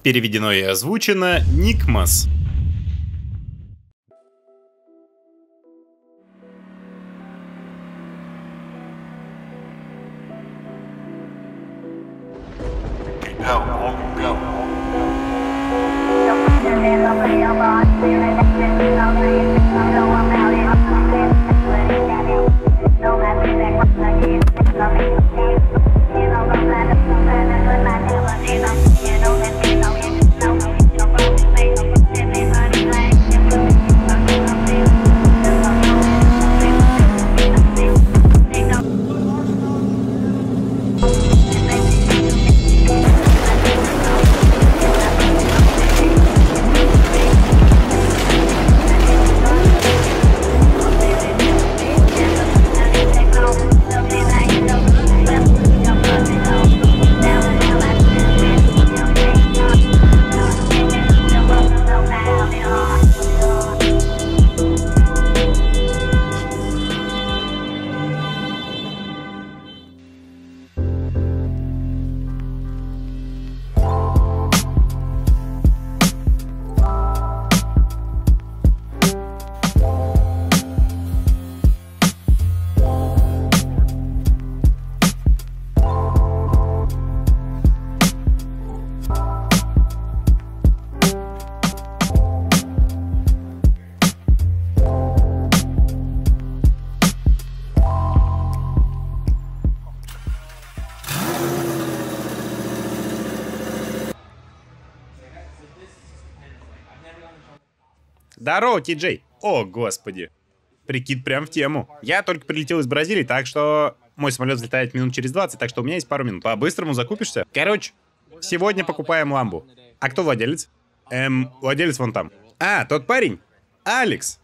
Переведено и озвучено Никмас. Здорово, Ти-Джей. О, господи. Прикид прям в тему. Я только прилетел из Бразилии, так что мой самолет взлетает минут через 20, так что у меня есть пару минут. По-быстрому закупишься? Короче, сегодня покупаем ламбу. А кто владелец? Владелец вон там. А, тот парень? Алекс.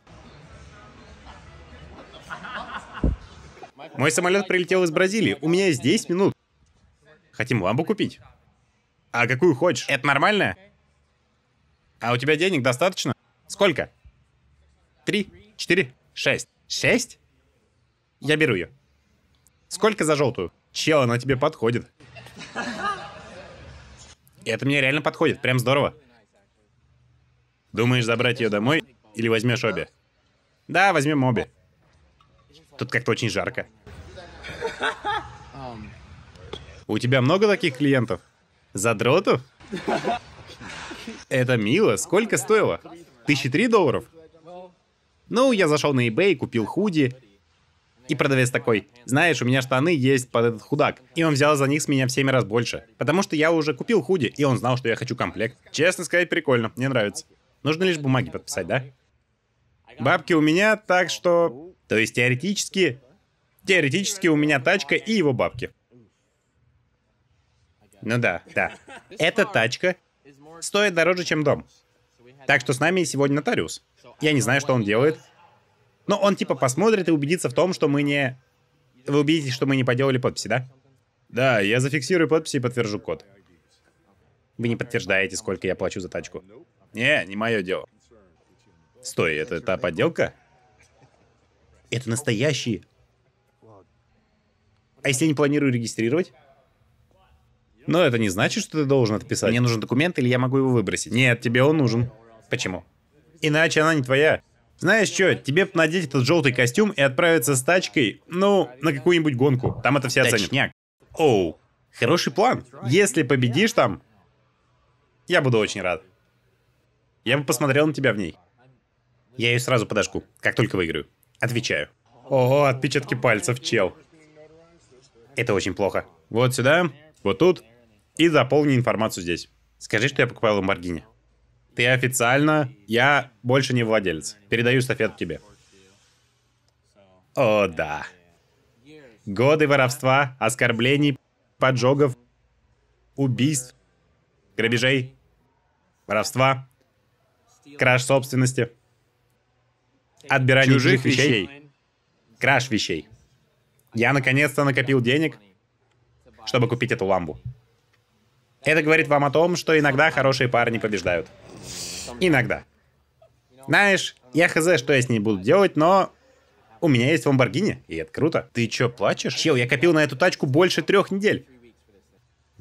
Мой самолет прилетел из Бразилии. У меня есть 10 минут. Хотим ламбу купить. А какую хочешь? Это нормально? А у тебя денег достаточно? Сколько? 3, 4, 6. 6? Я беру ее. Сколько за желтую? Чел, она тебе подходит. Это мне реально подходит, прям здорово. Думаешь забрать ее домой или возьмешь обе? Да, возьмем обе. Тут как-то очень жарко. У тебя много таких клиентов? Задротов? Это мило. Сколько стоило? $1003? Ну, я зашел на eBay, купил худи. И продавец такой: знаешь, у меня штаны есть под этот худак. И он взял за них с меня в 7 раз больше. Потому что я уже купил худи, и он знал, что я хочу комплект. Честно сказать, прикольно. Мне нравится. Нужно лишь бумаги подписать, да? Бабки у меня, так что... То есть теоретически у меня тачка и его бабки. Ну да. Эта тачка стоит дороже, чем дом. Так что с нами сегодня нотариус. Я не знаю, что он делает. Но он типа посмотрит и убедится в том, что мы не... Вы убедитесь, что мы не поделали подписи, да? Да, я зафиксирую подписи и подтвержу код. Вы не подтверждаете, сколько я плачу за тачку. Не мое дело. Стой, это та подделка? Это настоящий. А если я не планирую регистрировать? Но это не значит, что ты должен отписать. Мне нужен документ, или я могу его выбросить? Нет, тебе он нужен. Почему? Иначе она не твоя. Знаешь что, тебе надеть этот желтый костюм и отправиться с тачкой, ну, на какую-нибудь гонку. Там это все оценят. Точняк. Оу, хороший план. Если победишь там, я буду очень рад. Я бы посмотрел на тебя в ней. Я ее сразу подожгу, как только выиграю. Отвечаю. Ого, отпечатки пальцев, чел. Это очень плохо. Вот сюда, вот тут, и заполни информацию здесь. Скажи, что я покупал Lamborghini. Ты официально, я больше не владелец. Передаю эстафету тебе. О, да. Годы воровства, оскорблений, поджогов, убийств, грабежей, воровства, краж собственности, отбирание чужих вещей, краж вещей. Я наконец-то накопил денег, чтобы купить эту ламбу. Это говорит вам о том, что иногда хорошие парни побеждают. Иногда. Знаешь, я хз, что я с ней буду делать, но... У меня есть Lamborghini, и это круто. Ты чё, плачешь? Чел, я копил на эту тачку больше 3 недель.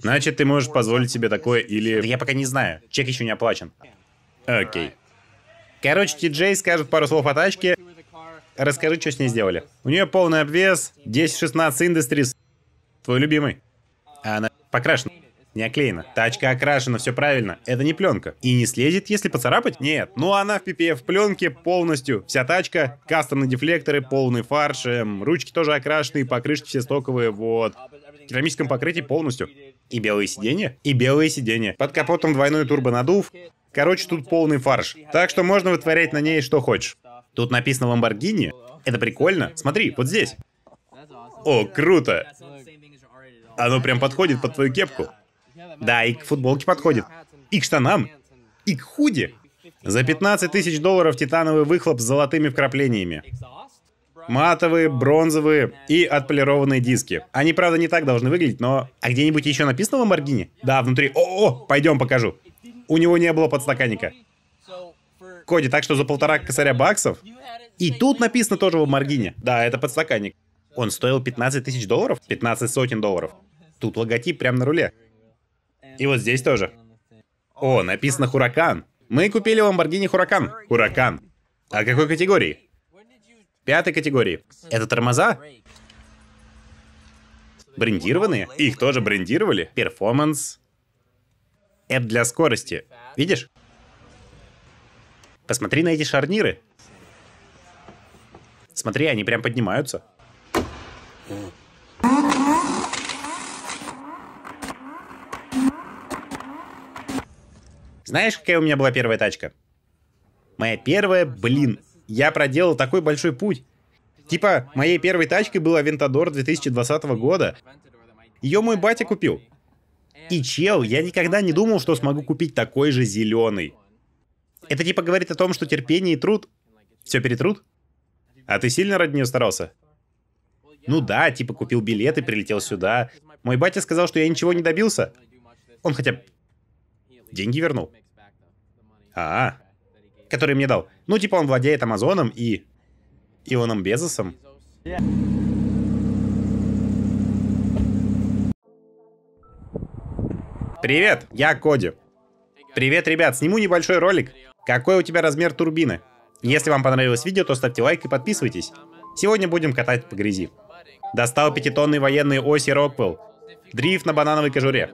Значит, ты можешь позволить себе такое или... Я пока не знаю. Чек еще не оплачен. Окей. Короче, Ти-Джей скажет пару слов о тачке. Расскажи, что с ней сделали. У нее полный обвес, 1016 Industries. Твой любимый. А она покрашена. Не оклеена. Тачка окрашена, все правильно. Это не пленка. И не слезет, если поцарапать? Нет. Ну она в PPF пленке полностью. Вся тачка, кастомные дефлекторы, полный фарш, ручки тоже окрашенные, покрышки все стоковые, вот. В керамическом покрытии полностью. И белые сиденья? И белые сиденья. Под капотом двойной турбонадув. Короче, тут полный фарш. Так что можно вытворять на ней что хочешь. Тут написано Lamborghini. Это прикольно. Смотри, вот здесь. О, круто. Оно прям подходит под твою кепку. Да, и к футболке подходит. И к штанам. И к худи. За 15 тысяч долларов титановый выхлоп с золотыми вкраплениями. Матовые, бронзовые и отполированные диски. Они, правда, не так должны выглядеть, но... А где-нибудь еще написано Lamborghini? Да, внутри. О, пойдем покажу. У него не было подстаканника. Коди, так что за 1,5 косаря баксов. И тут написано тоже Lamborghini. Да, это подстаканник. Он стоил 15 тысяч долларов? 15 сотен долларов. Тут логотип прямо на руле. И вот здесь тоже. О, написано Huracan. Мы купили Lamborghini Huracan. Huracan. А какой категории? 5-й категории. Это тормоза? Брендированные? Их тоже брендировали. Перформанс. Это для скорости. Видишь? Посмотри на эти шарниры. Смотри, они прям поднимаются. Знаешь, какая у меня была первая тачка? Моя первая, блин, я проделал такой большой путь. Типа, моей первой тачкой был Aventador 2020 года. Ее мой батя купил. И чел, я никогда не думал, что смогу купить такой же зеленый. Это типа говорит о том, что терпение и труд все перетрут? А ты сильно ради нее старался? Ну да, типа купил билет и прилетел сюда. Мой батя сказал, что я ничего не добился. Он хотя бы деньги вернул. Который мне дал. Ну, типа он владеет Амазоном и Илоном Безосом. Привет, я Коди. Привет, ребят, сниму небольшой ролик. Какой у тебя размер турбины? Если вам понравилось видео, то ставьте лайк и подписывайтесь. Сегодня будем катать по грязи. Достал 5-тонные военные оси Rockwell. Дрифт на банановой кожуре.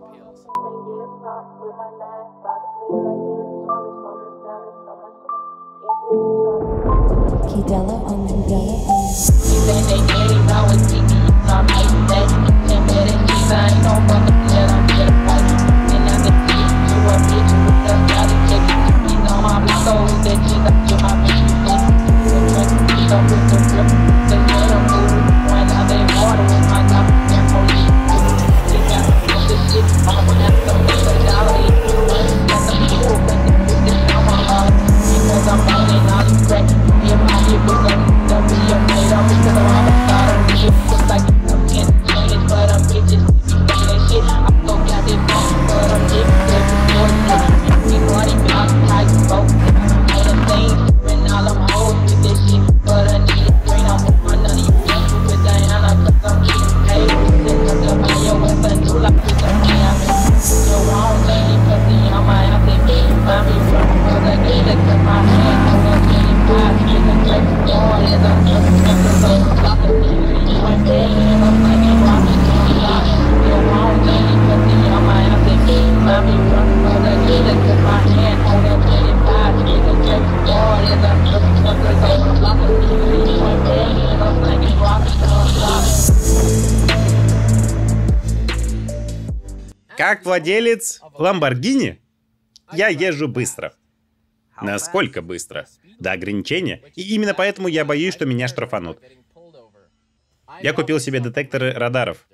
Как владелец Lamborghini, я езжу быстро. Насколько быстро? До ограничения. И именно поэтому я боюсь, что меня штрафанут. Я купил себе детекторы радаров.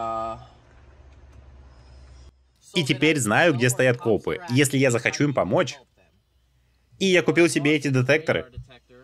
И теперь знаю, где стоят копы. Если я захочу им помочь. И я купил себе эти детекторы.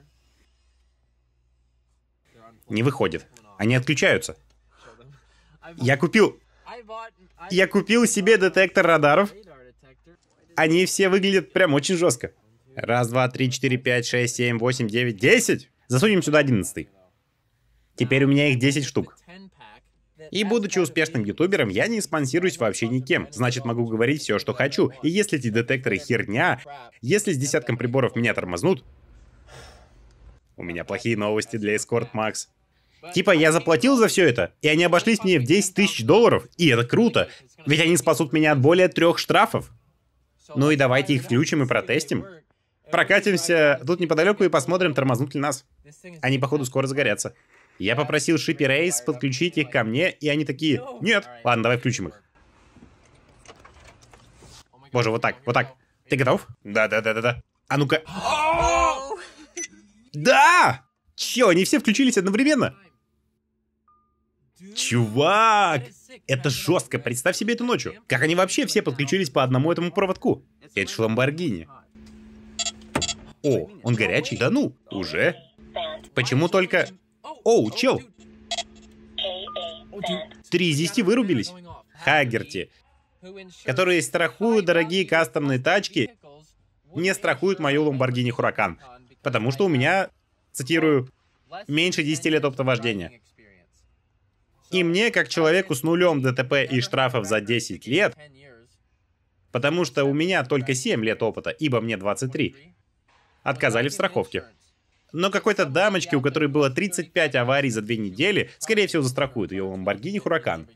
Не выходит. Они отключаются. Я купил себе детектор радаров. Они все выглядят прям очень жестко. Раз, два, три, четыре, пять, шесть, семь, восемь, девять, 10. Засунем сюда 11. Теперь у меня их 10 штук. И будучи успешным ютубером, я не спонсируюсь вообще никем. Значит, могу говорить все, что хочу. И если эти детекторы херня, если с десятком приборов меня тормознут... У меня плохие новости для Escort Max. Типа, я заплатил за все это, и они обошлись мне в 10 тысяч долларов, и это круто. Ведь они спасут меня от более 3 штрафов. Ну и давайте их включим и протестим. Прокатимся тут неподалеку и посмотрим, тормознут ли нас. Они, походу, скоро загорятся. Я попросил Shippy Race подключить их ко мне, и они такие: нет. Ладно, давай включим их. Боже, вот так, вот так. Ты готов? Да. А ну-ка. Да! Чё, они все включились одновременно? Чувак! Это жестко, представь себе эту ночью. Как они вообще все подключились по одному этому проводку? Это ж Ламборгини. О, он горячий? Да ну, уже? Почему только... Оу, чел! 3 из 10 вырубились. Хаггерти, которые страхуют дорогие кастомные тачки, не страхуют мою Lamborghini Huracan. Потому что у меня, цитирую, меньше 10 лет опыта вождения. И мне, как человеку с нулем ДТП и штрафов за 10 лет, потому что у меня только 7 лет опыта, ибо мне 23, отказали в страховке. Но какой-то дамочке, у которой было 35 аварий за 2 недели, скорее всего, застрахуют ее Lamborghini Huracan.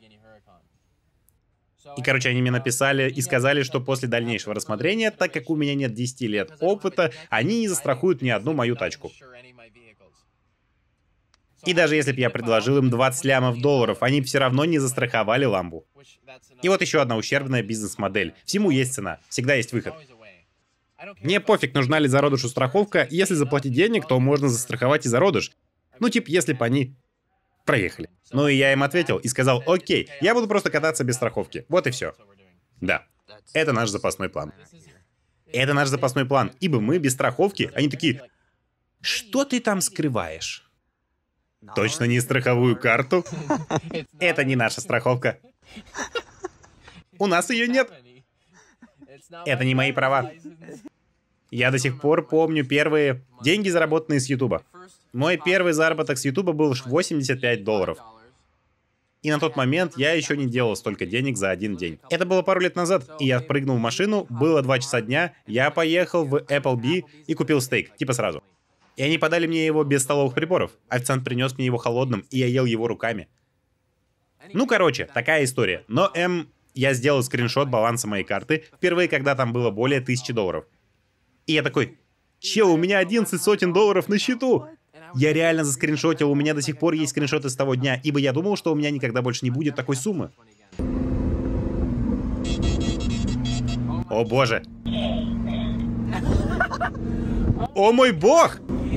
И, короче, они мне написали и сказали, что после дальнейшего рассмотрения, так как у меня нет 10 лет опыта, они не застрахуют ни одну мою тачку. И даже если бы я предложил им 20 лямов долларов, они все равно не застраховали ламбу. И вот еще одна ущербная бизнес-модель. Всему есть цена, всегда есть выход. Мне пофиг, нужна ли зародышу страховка, если заплатить денег, то можно застраховать и зародыш. Ну, типа, если бы они проехали. Ну и я им ответил и сказал: окей, я буду просто кататься без страховки. Вот и все. Да, это наш запасной план. Это наш запасной план, ибо мы без страховки, они такие: что ты там скрываешь? Точно не страховую карту? Это не наша страховка. У нас ее нет. Это не мои права. Я до сих пор помню первые деньги, заработанные с Ютуба. Мой первый заработок с Ютуба был 85 долларов. И на тот момент я еще не делал столько денег за один день. Это было пару лет назад, и я прыгнул в машину, было 2 часа дня, я поехал в Applebee и купил стейк, типа сразу. И они подали мне его без столовых приборов. Официант принес мне его холодным, и я ел его руками. Ну, короче, такая история. Но, я сделал скриншот баланса моей карты, впервые, когда там было более 1000 долларов. И я такой: чел, у меня 11 сотен долларов на счету! Я реально заскриншотил, у меня до сих пор есть скриншоты с того дня, ибо я думал, что у меня никогда больше не будет такой суммы. О боже. О мой бог!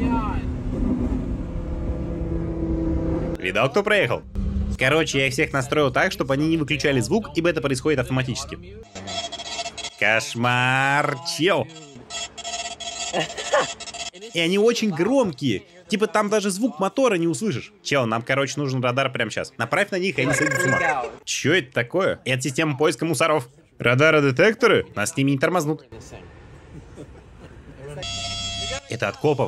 Видал, кто проехал? Короче, я их всех настроил так, чтобы они не выключали звук, ибо это происходит автоматически. Кошмар, чел. И они очень громкие. Типа там даже звук мотора не услышишь. Чел, нам, короче, нужен радар прямо сейчас. Направь на них, и они сойдут с ума. Чё это такое? Это система поиска мусоров. Радары-детекторы? Нас с ними не тормознут. Это от копов.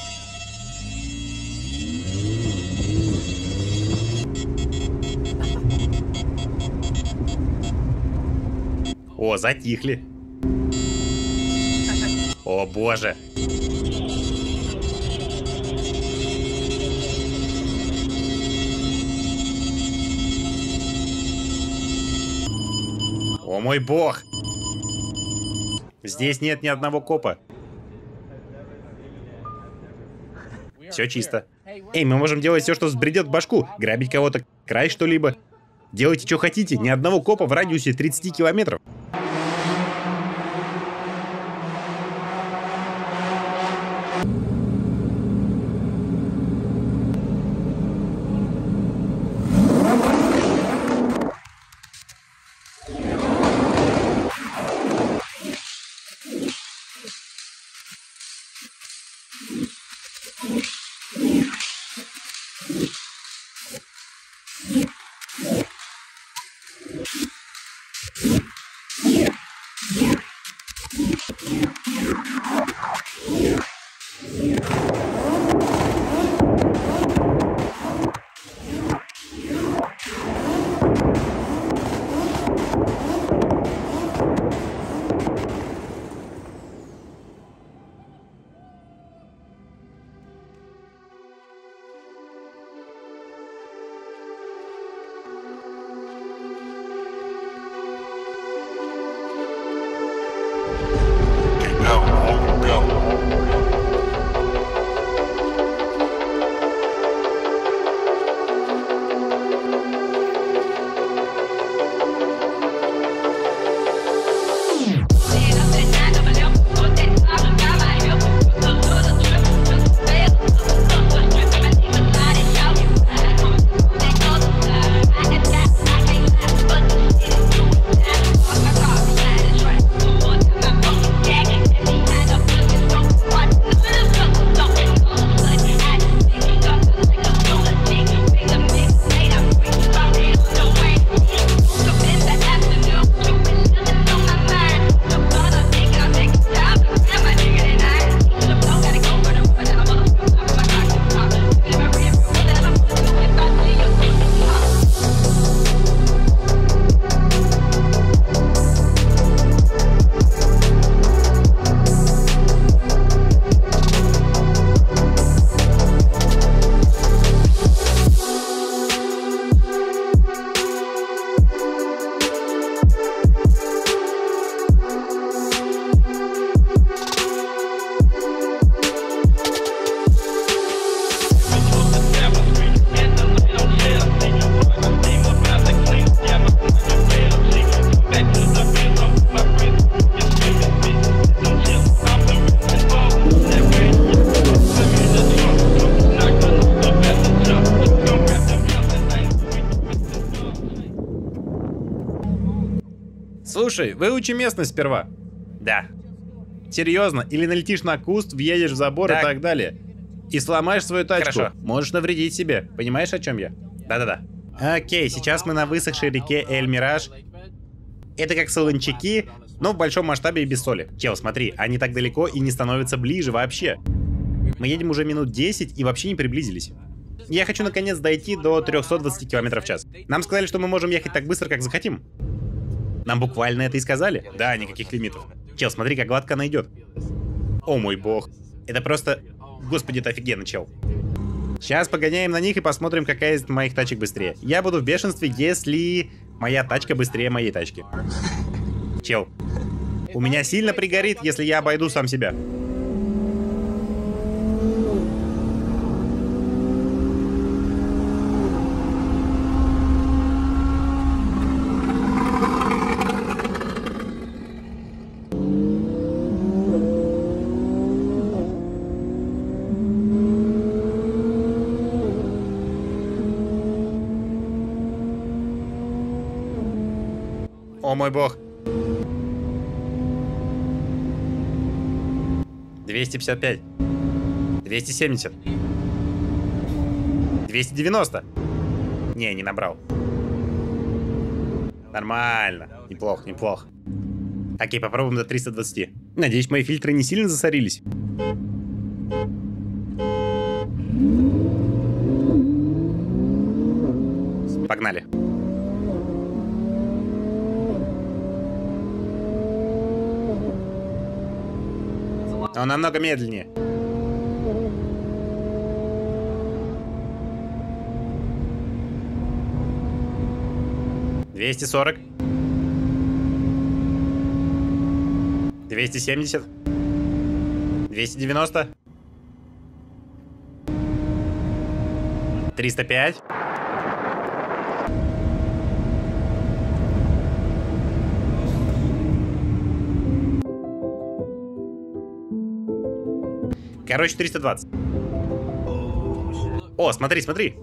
О, затихли. О боже. О мой бог. Здесь нет ни одного копа. Все чисто. Эй, мы можем делать все, что взбредет в башку. Грабить кого-то, красть что-либо. Делайте, что хотите. Ни одного копа в радиусе 30 километров. Слушай, выучи местность сперва. Да. Серьезно, или налетишь на куст, въедешь в забор и так далее. И сломаешь свою тачку. Хорошо. Можешь навредить себе. Понимаешь, о чем я? Да-да-да. Окей, сейчас мы на высохшей реке Эль-Мираж. Это как солончаки, но в большом масштабе и без соли. Чел, смотри, они так далеко и не становятся ближе вообще. Мы едем уже минут 10 и вообще не приблизились. Я хочу наконец дойти до 320 км в час. Нам сказали, что мы можем ехать так быстро, как захотим. Нам буквально это и сказали. Да, никаких лимитов. Чел, смотри, как гладко она идет. О мой бог. Это просто... Господи, это офигенно, чел. Сейчас погоняем на них и посмотрим, какая из моих тачек быстрее. Я буду в бешенстве, если моя тачка быстрее моей тачки. Чел. У меня сильно пригорит, если я обойду сам себя. О мой бог. 255. 270. 290. Не набрал. Нормально. Неплохо, неплохо. Окей, попробуем до 320. Надеюсь, мои фильтры не сильно засорились. Погнали. Он намного медленнее. $240. 270. 290. 305. Короче, 320. О, смотри, смотри.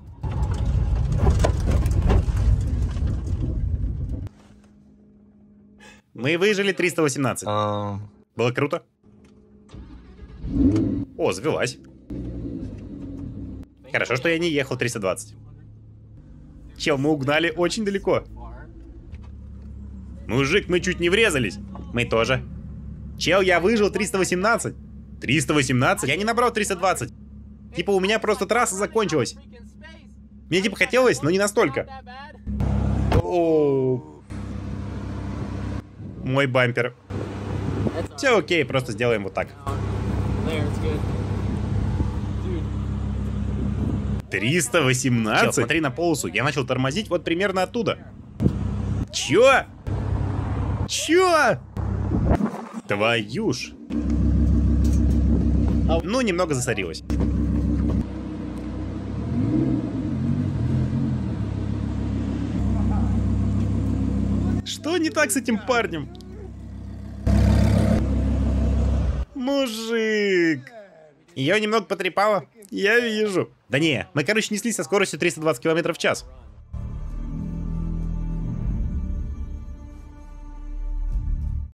Мы выжили 318. Было круто. О, завелась. Хорошо, что я не ехал 320. Чел, мы угнали очень далеко. Мужик, мы чуть не врезались. Мы тоже. Чел, я выжил 318. 318? Я не набрал 320. Типа у меня просто трасса закончилась. Мне типа хотелось, но не настолько. О, мой бампер. Все окей, просто сделаем вот так. 318? Чел, смотри на полосу. Я начал тормозить вот примерно оттуда. Чё? Чё? Твою ж. Ну, немного засорилось. Что не так с этим парнем? Мужик. Ее немного потрепало. Я вижу. Да не, мы, короче, неслись со скоростью 320 км в час.